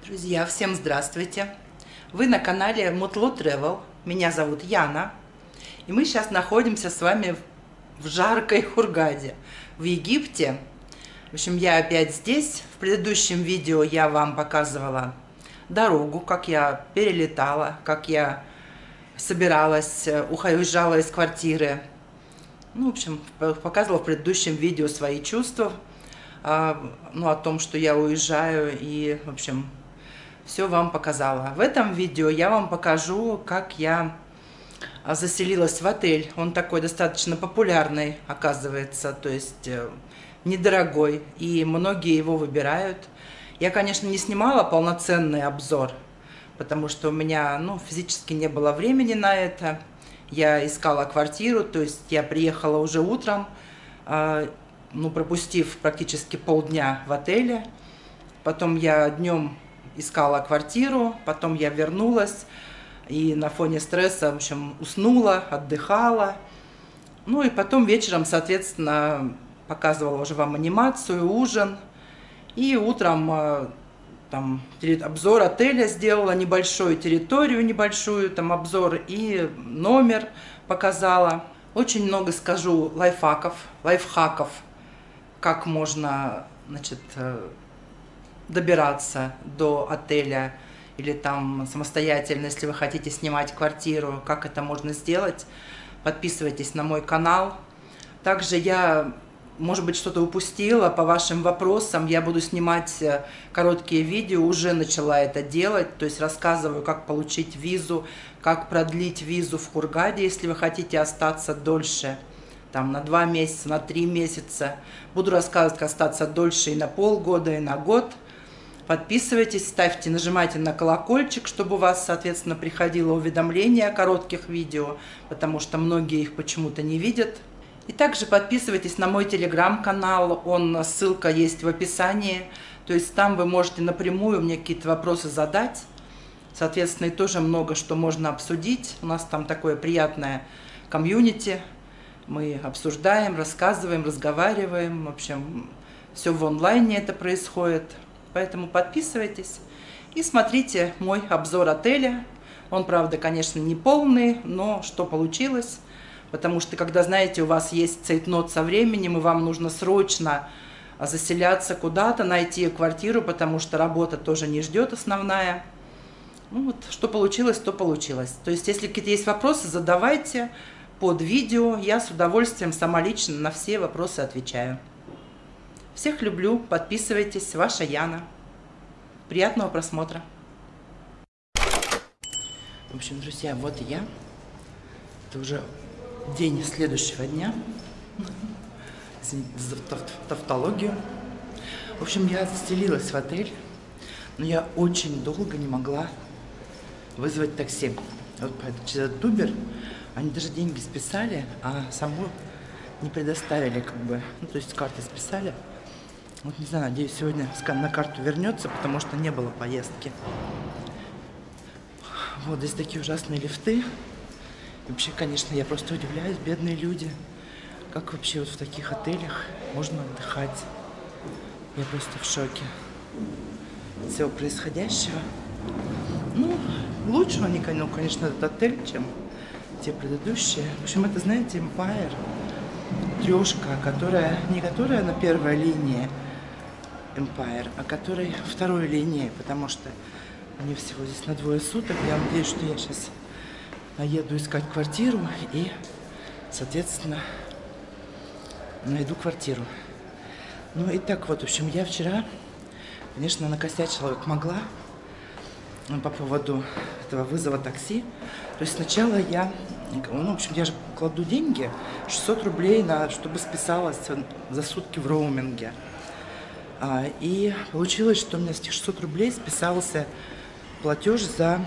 Друзья, всем здравствуйте! Вы на канале Mutlu Travel. Меня зовут Яна. И мы сейчас находимся с вами в жаркой Хургаде, в Египте. В общем, я опять здесь. В предыдущем видео я вам показывала дорогу, как я перелетала, как я собиралась, уезжала из квартиры. Ну, в общем, показывала в предыдущем видео свои чувства, о том, что я уезжаю, и, в общем, все вам показала. В этом видео я вам покажу, как я заселилась в отель. Он такой достаточно популярный, оказывается, то есть недорогой, и многие его выбирают. Я, конечно, не снимала полноценный обзор, потому что у меня, физически не было времени на это. Я искала квартиру, то есть я приехала уже утром, пропустив практически полдня в отеле. Потом я днем искала квартиру, потом я вернулась и на фоне стресса, в общем, уснула, отдыхала. Ну и потом вечером, соответственно, показывала уже вам анимацию, ужин. И утром обзор отеля сделала, небольшую территорию, небольшую там обзор и номер показала. Очень много скажу лайфхаков, как можно, добираться до отеля или там самостоятельно, если вы хотите снимать квартиру, как это можно сделать. Подписывайтесь на мой канал. Также я, может быть, что-то упустила по вашим вопросам. Я буду снимать короткие видео, уже начала это делать. То есть рассказываю, как получить визу, как продлить визу в Хургаде, если вы хотите остаться дольше, там на 2 месяца, на 3 месяца. Буду рассказывать, как остаться дольше и на полгода, и на год. Подписывайтесь, ставьте, нажимайте на колокольчик, чтобы у вас, соответственно, приходило уведомление о коротких видео, потому что многие их почему-то не видят. И также подписывайтесь на мой телеграм-канал, ссылка есть в описании, то есть там вы можете напрямую мне какие-то вопросы задать. Соответственно, и тоже много что можно обсудить. У нас там такое приятное комьюнити. Мы обсуждаем, рассказываем, разговариваем. В общем, все в онлайне это происходит. Поэтому подписывайтесь и смотрите мой обзор отеля. Он, правда, конечно, не полный, но что получилось. Потому что, когда, знаете, у вас есть цейтнот со временем, и вам нужно срочно заселяться куда-то, найти квартиру, потому что работа тоже не ждет основная. Что получилось, то получилось. То есть, если какие-то есть вопросы, задавайте под видео. Я с удовольствием сама лично на все вопросы отвечаю. Всех люблю, подписывайтесь, ваша Яна. Приятного просмотра. В общем, друзья, вот я. Это уже день следующего дня. Извините за тавтологию. В общем, я заселилась в отель, но я очень долго не могла вызвать такси. Вот через этот Uber они даже деньги списали, а саму не предоставили, то есть с карты списали. Не знаю, надеюсь, сегодня на карту вернется, потому что не было поездки. Вот здесь такие ужасные лифты. И вообще, конечно, я просто удивляюсь, бедные люди, как вообще вот в таких отелях можно отдыхать. Я просто в шоке от всего происходящего. Лучше они, конечно, этот отель, чем те предыдущие. В общем, это, знаете, Empire, трешка, не которая на первой линии Empire, а которая второй линии, потому что мне всего здесь на 2 суток. Я надеюсь, что я сейчас еду искать квартиру и, соответственно, найду квартиру. И так вот, в общем, я вчера, конечно, накосячила как могла по поводу этого вызова такси. То есть сначала я, я же кладу деньги, 600 рублей, чтобы списалось за сутки в роуминге. И получилось, что у меня с этих 600 рублей списался платеж за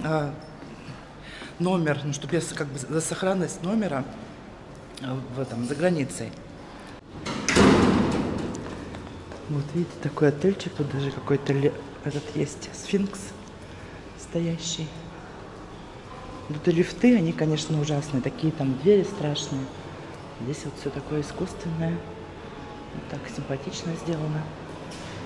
номер, чтобы я за сохранность номера за границей. Вот видите, такой отельчик, тут даже какой-то есть сфинкс стоящий. Тут и лифты, они, конечно, ужасные, такие там двери страшные. Здесь вот все такое искусственное, вот так симпатично сделано.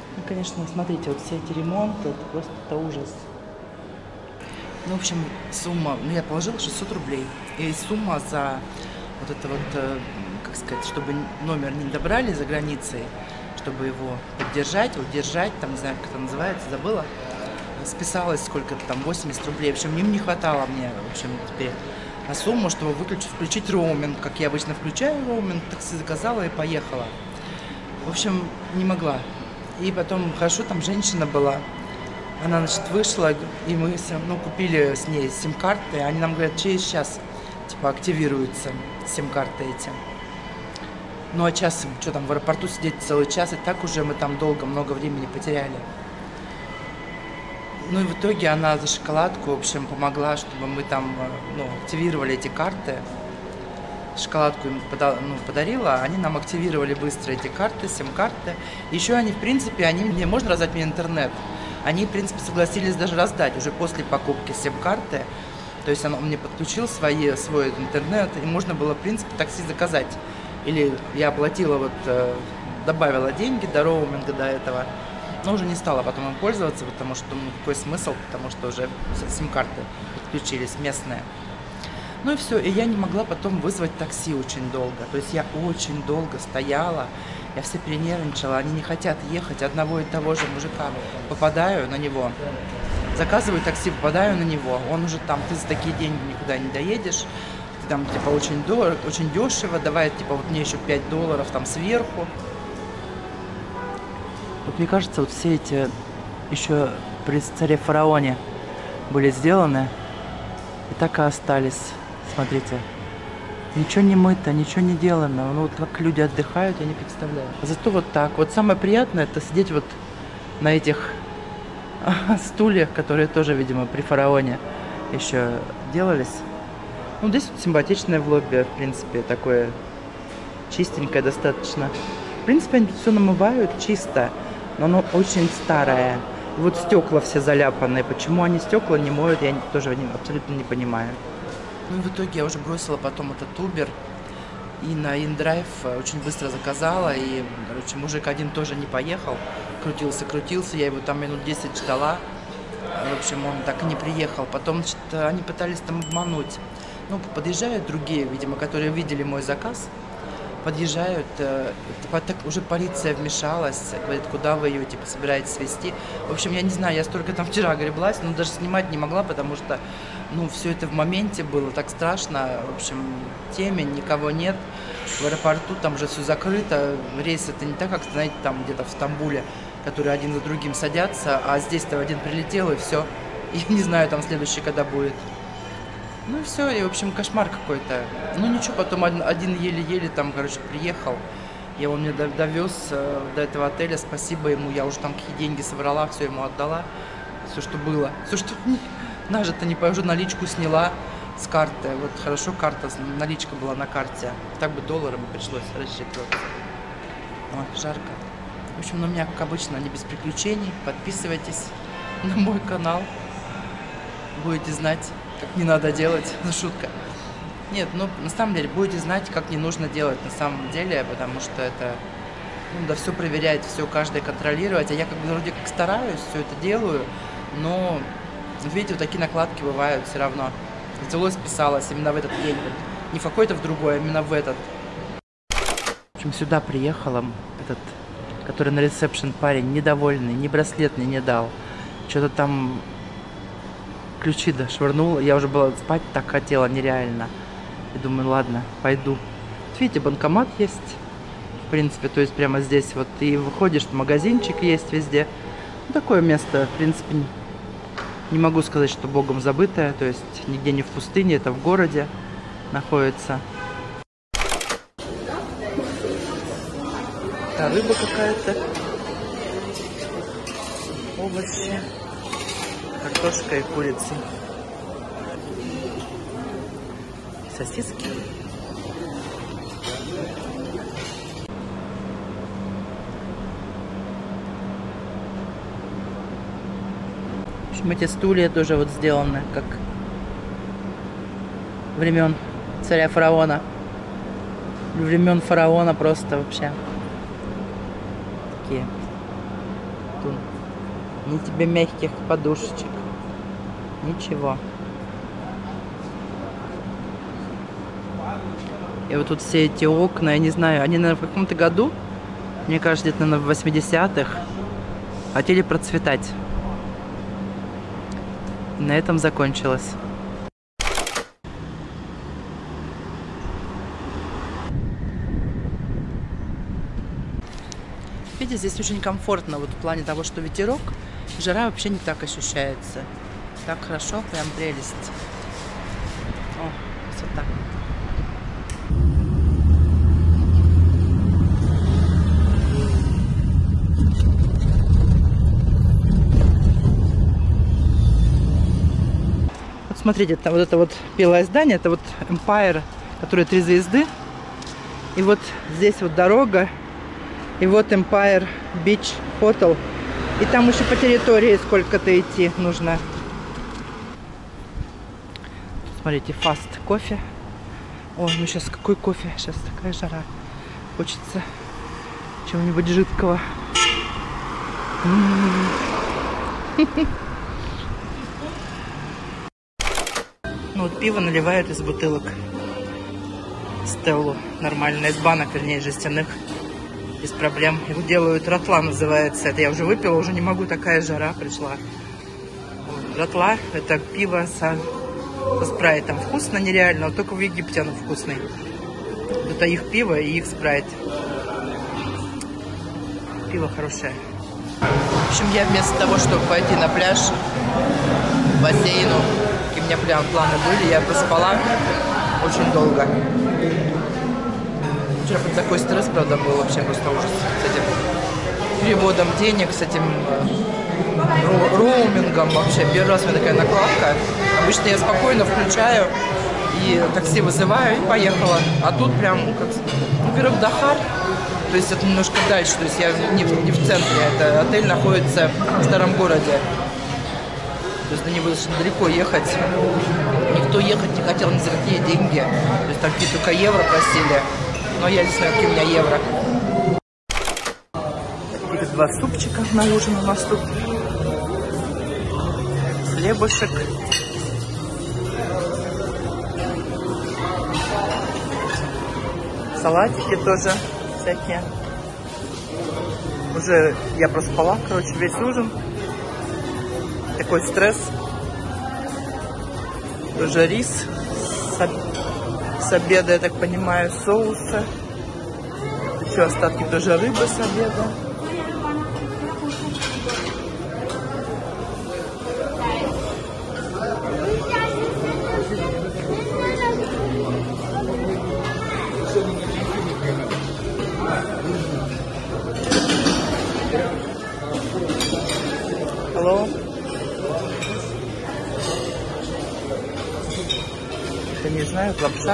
Ну, конечно, смотрите, вот все эти ремонты, это просто это ужас. Ну, в общем, сумма, ну, я положила 600 рублей. И сумма за вот это вот, как сказать, чтобы номер не добрали за границей, чтобы его поддержать, удержать, там, не знаю, как это называется, забыла, списалось сколько-то там, 80 рублей. В общем, им не хватало мне, в общем, теперь на сумму, чтобы включить роуминг, как я обычно включаю роуминг, такси заказала и поехала. В общем, не могла. И потом, хорошо, там женщина была, она, значит, вышла, и мы купили с ней сим-карты, и они нам говорят, через час, типа, активируются сим-карты эти. Ну, а час, что там, в аэропорту сидеть целый час, и так уже мы там долго, много времени потеряли. Ну, и в итоге она за шоколадку, в общем, помогла, чтобы мы там, активировали эти карты. Шоколадку им подарила, они нам активировали быстро эти карты, сим-карты. Еще они, в принципе, мне можно раздать мне интернет. Они, в принципе, согласились даже раздать уже после покупки сим-карты. То есть он мне подключил свой интернет, и можно было, в принципе, такси заказать. Или я оплатила, добавила деньги до роуминга, до этого, но уже не стала потом им пользоваться, потому что, какой смысл, потому что уже сим-карты подключились местные. Ну и все, и я не могла потом вызвать такси очень долго. То есть я очень долго стояла, я все перенервничала, они не хотят ехать, одного и того же мужика. Попадаю на него, заказываю такси, попадаю на него, он уже там, ты за такие деньги никуда не доедешь, ты там, типа, очень дорого, очень дешево, давай, типа, вот мне еще $5 там сверху. Вот мне кажется, вот все эти еще при царе фараоне были сделаны и так и остались. Смотрите, ничего не мыто, ничего не делано. Ну вот как люди отдыхают, я не представляю. Зато вот так. Вот самое приятное, это сидеть вот на этих стульях, которые тоже, видимо, при фараоне еще делались. Ну, здесь вот симпатичное в лобби, в принципе, такое чистенькое достаточно. В принципе, они тут все намывают чисто, но оно очень старое. И вот стекла все заляпанные. Почему они стекла не моют, я тоже абсолютно не понимаю. Ну и в итоге я уже бросила потом этот Uber и на InDrive очень быстро заказала. И, короче, мужик один тоже не поехал. Крутился, я его там минут 10 ждала. В общем, он так и не приехал. Потом, значит, они пытались там обмануть. Ну, подъезжают другие, видимо, которые видели мой заказ. Подъезжают, так уже полиция вмешалась, говорит, куда вы ее, типа, собираетесь везти. В общем, я не знаю, я столько там вчера греблась, но даже снимать не могла, потому что, все это в моменте было так страшно. В общем, темень, никого нет. В аэропорту там же все закрыто, рейс это не так, как, знаете, там где-то в Стамбуле, которые один за другим садятся, а здесь-то один прилетел и все. И не знаю, там следующий когда будет. Ну и все, и, в общем, кошмар какой-то. Ну ничего, потом один еле-еле там, короче, приехал. Он меня довез до этого отеля, спасибо ему. Я уже там какие деньги собрала, все ему отдала. Все, что было. Все, что... Нажито не уже наличку сняла с карты. Вот хорошо карта, наличка была на карте. Так бы долларами пришлось рассчитываться. Ой, жарко. В общем, у меня, как обычно, не без приключений. Подписывайтесь на мой канал. Будете знать, как не надо делать. Шутка. Нет, на самом деле, будете знать, как не нужно делать на самом деле, потому что это, да, все проверять, все каждое контролировать. А я вроде как стараюсь, все это делаю, но, видите, вот такие накладки бывают все равно. Взялось, списалось именно в этот день. Не в какой-то в другой, а именно в этот. В общем, сюда приехала этот, который на ресепшн парень, недовольный, ни браслет мне не дал. Что-то там... Ключи швырнула, я уже была спать так хотела, нереально. И думаю, ладно, пойду. Видите, банкомат есть, в принципе, то есть прямо здесь вот. И выходишь, магазинчик есть везде. Такое место, в принципе, не могу сказать, что богом забытое. То есть нигде не в пустыне, это в городе находится. Рыба какая-то, овощи. Картошка и курица. Сосиски. В общем, эти стулья тоже вот сделаны, как времен царя фараона. Времен фараона просто вообще. Такие. Ни тебе мягких подушечек. Ничего. И вот тут все эти окна, я не знаю, они, наверное, в каком-то году, мне кажется, где-то, наверное, в 80-х, хотели процветать. И на этом закончилось. Видите, здесь очень комфортно, вот в плане того, что ветерок, жара вообще не так ощущается. Так хорошо, прям прелесть. О, красота. Вот смотрите, вот это вот белое здание, это вот Empire, которое 3 звезды. И вот здесь вот дорога. И вот Empire Beach Hotel. И там еще по территории сколько-то идти нужно. Смотрите, фаст кофе. Ой, ну сейчас какой кофе? Сейчас такая жара. Хочется чего-нибудь жидкого. Ну вот пиво наливают из бутылок. Стеллу. Нормально. Из банок, вернее, жестяных. Без проблем. Его делают, ротла называется. Это я уже выпила, уже не могу, такая жара пришла. Ротла — это пиво со спрайтом. Вкусно нереально, но только в Египте оно вкусный. Это их пиво и их спрайт. Пиво хорошее. В общем, я вместо того, чтобы пойти на пляж, в бассейну, какие у меня планы были, я проспала очень долго. Вчера такой стресс, правда, был вообще просто ужас с этим переводом денег, с этим роумингом вообще. Первый раз у меня такая накладка. Обычно я спокойно включаю и такси вызываю и поехала. А тут прям, как, во-первых, Дахар, то есть это немножко дальше, то есть я не в центре, это отель находится в старом городе. То есть до него достаточно далеко ехать. Никто ехать не хотел ни за какие деньги. То есть там какие только евро просили. Но я не знаю, какие у меня евро. Такие 2 супчика на ужин у нас тут. Хлебушек. Салатики тоже всякие. Уже я проспала, короче, весь ужин. Такой стресс. Тоже рис с обеда, я так понимаю, соуса. Еще остатки тоже рыбы с обеда. Hello. Это не знаю, лапша.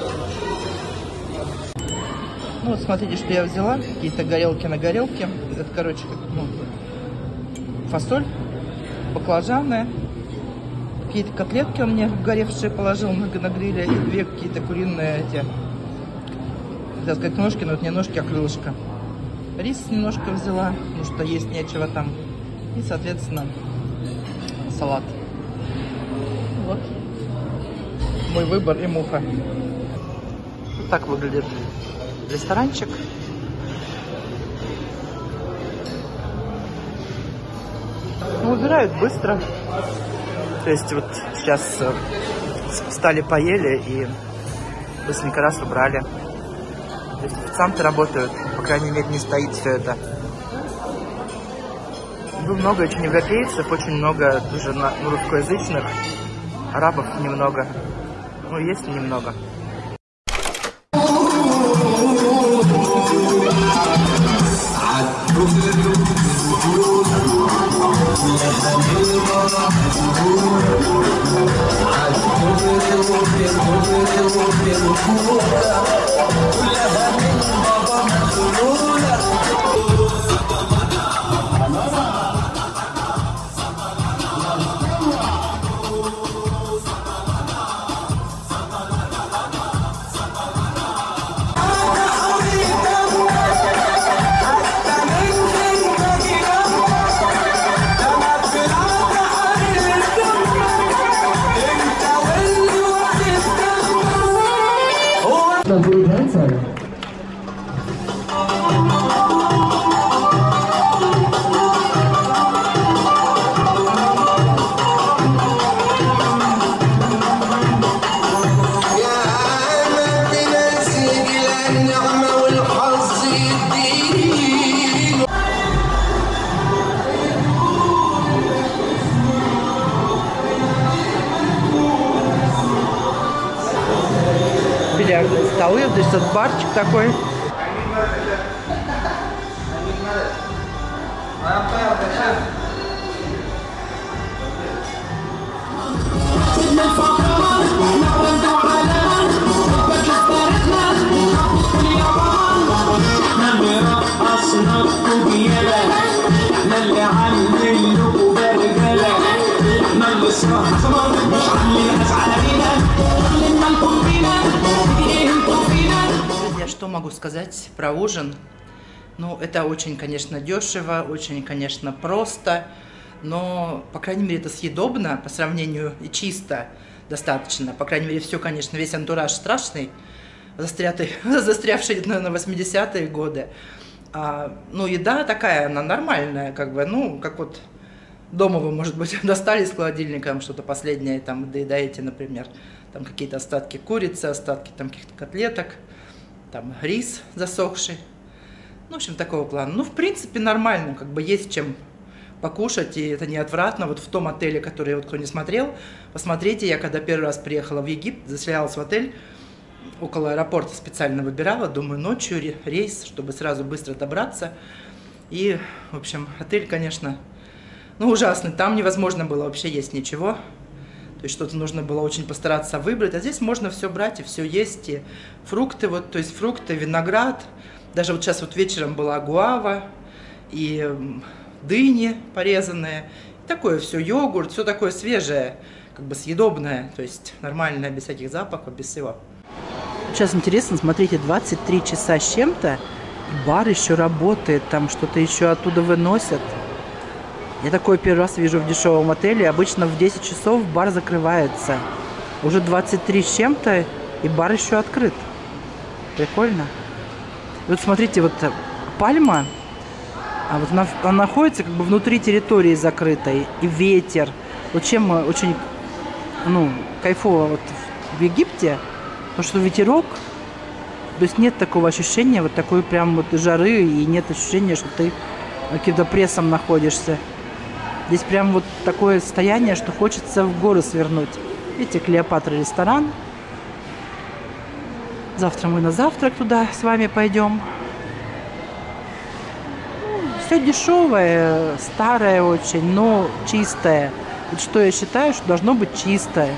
Ну вот смотрите, что я взяла. Какие-то горелки на горелке. Это, короче, как, ну, фасоль, баклажаны. Какие-то котлетки он мне горевшие положил на гриле. И 2 какие-то куриные эти, хотел сказать, ножки, но это не ножки, а крылышко. Рис немножко взяла, потому что есть нечего там. И, соответственно, салат. Вот мой выбор и муха. Вот так выглядит ресторанчик. Ну, убирают быстро. То есть вот сейчас встали, поели и быстренько раз убрали. То есть официанты работают, по крайней мере, не стоит все это. Много очень европейцев, очень много тоже русскоязычных, арабов немного. Ну, есть немного. Поздравляю. Бильярдные столы, здесь вот барчик такой. Друзья, что могу сказать про ужин? Ну, это очень, конечно, дешево, очень, конечно, просто, но, по крайней мере, это съедобно по сравнению и чисто достаточно. По крайней мере, все, конечно, весь антураж страшный, застрявший, наверное, 80-е годы. Ну, еда такая, она нормальная, как бы, ну, как вот дома вы, может быть, достали из холодильника что-то последнее, там, доедаете, например, там какие-то остатки курицы, остатки там каких-то котлеток, там рис засохший. Ну, в общем, такого плана. Ну, в принципе, нормально, как бы есть чем покушать, и это не отвратно. Вот в том отеле, который вот кто не смотрел, посмотрите, я когда первый раз приехала в Египет, заселялась в отель, около аэропорта специально выбирала, думаю, ночью рейс, чтобы сразу быстро добраться. И, в общем, отель, конечно, ну, ужасный. Там невозможно было вообще есть ничего. То есть что-то нужно было очень постараться выбрать. А здесь можно все брать и все есть. И фрукты, вот, то есть фрукты, виноград. Даже вот сейчас вот вечером была гуава и дыни порезанные. И такое все, йогурт, все такое свежее, как бы съедобное. То есть нормальное, без всяких запахов, без всего. Сейчас интересно, смотрите, 23 часа с чем-то, и бар еще работает, там что-то еще оттуда выносят. Я такое первый раз вижу в дешевом отеле. Обычно в 10 часов бар закрывается. Уже 23 с чем-то, и бар еще открыт. Прикольно. И вот смотрите, вот пальма, а вот она находится как бы внутри территории закрытой. И ветер. Вот чем очень, ну, кайфово вот в Египте, потому что ветерок, то есть нет такого ощущения, вот такой прям вот жары, и нет ощущения, что ты каким-то прессом находишься. Здесь прям вот такое состояние, что хочется в горы свернуть. Видите, Клеопатра ресторан. Завтра мы на завтрак туда с вами пойдем. Ну, все дешевое, старое очень, но чистое. Вот что я считаю, что должно быть чистое.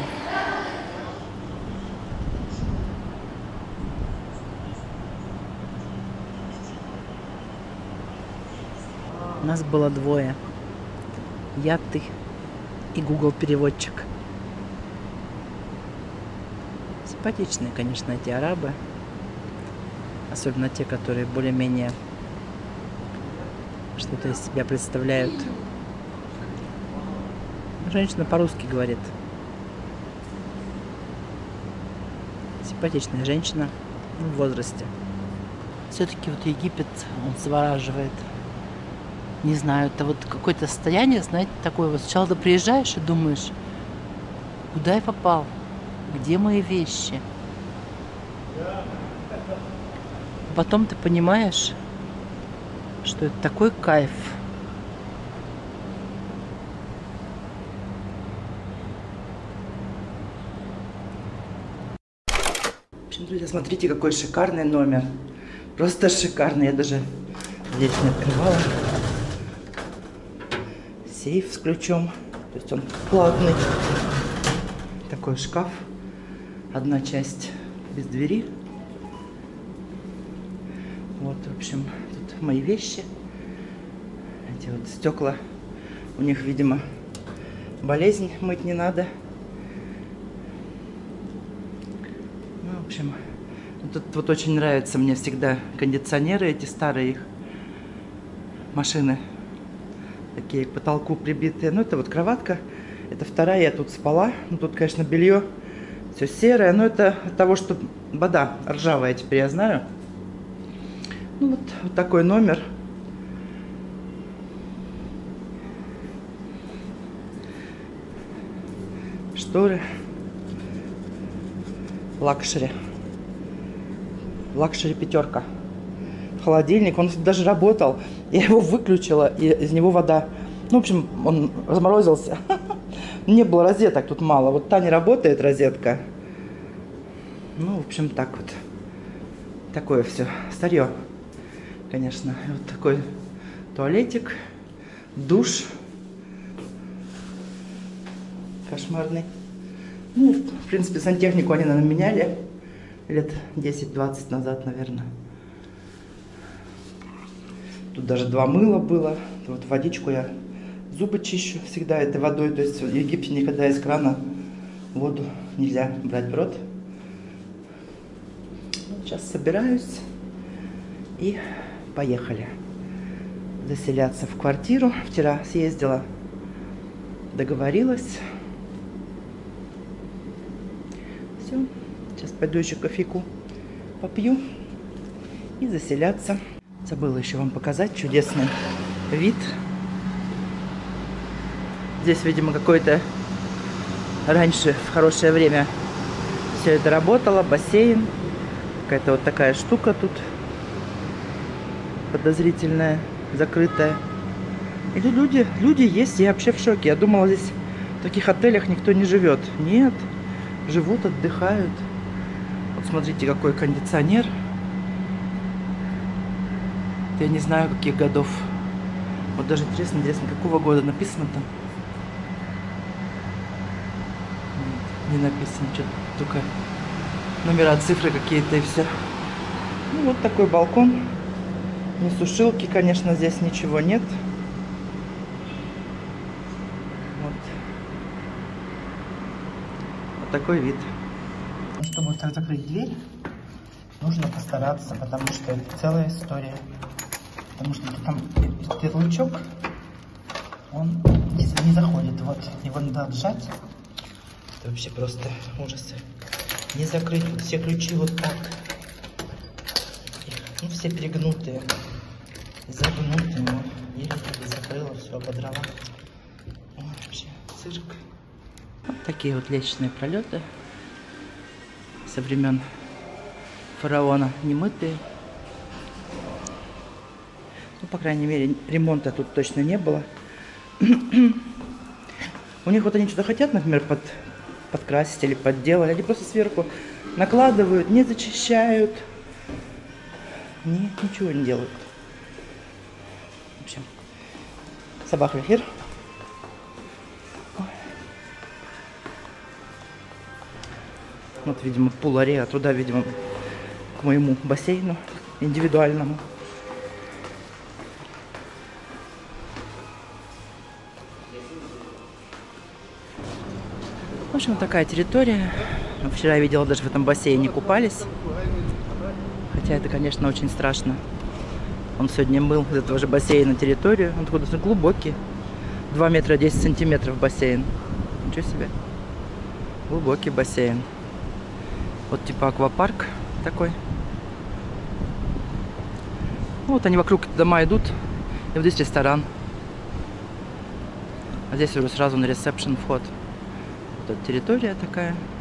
Нас было двое. Я, ты и Google переводчик. Симпатичные, конечно, эти арабы. Особенно те, которые более-менее что-то из себя представляют. Женщина по-русски говорит. Симпатичная женщина в возрасте. Все-таки вот Египет, он завораживает. Не знаю, это вот какое-то состояние, знаете, такое вот. Сначала ты приезжаешь и думаешь, куда я попал? Где мои вещи? Потом ты понимаешь, что это такой кайф. В общем, друзья, смотрите, какой шикарный номер. Просто шикарный. Я даже здесь не открывала. Сейф с ключом. То есть он платный. Такой шкаф. Одна часть без двери. Вот, в общем, тут мои вещи. Эти вот стекла. У них, видимо, болезнь, мыть не надо. Ну, в общем, тут вот очень нравятся мне всегда кондиционеры, эти старые их машины. Такие к потолку прибитые. Ну, это вот кроватка. Это вторая, я тут спала. Ну, тут, конечно, белье Все серое, но это от того, что вода ржавая, теперь я знаю. Ну вот такой номер. Шторы. Лакшери. Лакшери 5. Холодильник, он даже работал. Я его выключила, и из него вода. Ну, в общем, он разморозился. Не было розеток тут мало. Вот та не работает розетка. Ну, в общем, так вот. Такое все. Старье, конечно. Вот такой туалетик. Душ. Кошмарный. Ну, в принципе, сантехнику они, наверное, меняли. Лет 10-20 назад, наверное. Тут даже 2 мыла было. Вот водичку я зубы чищу всегда этой водой. То есть в Египте никогда из крана воду нельзя брать в рот. Сейчас собираюсь и поехали заселяться в квартиру. Вчера съездила, договорилась. Все, сейчас пойду еще кофейку попью и заселяться. Забыла еще вам показать чудесный вид. Здесь, видимо, какое-то раньше, в хорошее время, все это работало. Бассейн. Какая-то вот такая штука тут подозрительная, закрытая. И тут люди есть. Я вообще в шоке. Я думала, здесь в таких отелях никто не живет. Нет, живут, отдыхают. Вот смотрите, какой кондиционер. Я не знаю, каких годов. Вот даже интересно, какого года написано там. Не написано, что-то только номера, цифры какие-то и все. Ну, вот такой балкон. Ни сушилки, конечно, здесь ничего нет. Вот такой вид. Чтобы вот так закрыть дверь, нужно постараться, потому что это целая история. Потому что там ярлычок, он не заходит. Вот, его надо отжать. Это вообще просто ужасы. Не закрыть вот все ключи вот так. Ну, все перегнутые, загнутые. Еле закрыла, все ободрала. Ой, вообще цирк. Вот такие вот лестничные пролеты со времен фараона, немытые. Ну, по крайней мере, ремонта тут точно не было. У них вот они что-то хотят, например, подкрасить или подделать. Они просто сверху накладывают, не зачищают. Нет, ничего не делают. В общем, собака Хир. Вот, видимо, пул-ареа. Туда, видимо, к моему бассейну индивидуальному. В общем, такая территория. Вчера я видела, даже в этом бассейне купались. Хотя это, конечно, очень страшно. Он сегодня мыл из этого же бассейна территорию. Он такой достаточно глубокий. 2 метра 10 сантиметров бассейн. Ничего себе. Глубокий бассейн. Вот типа аквапарк такой. Вот они вокруг дома идут. И вот здесь ресторан. А здесь уже сразу на ресепшн вход. Вот эта территория такая.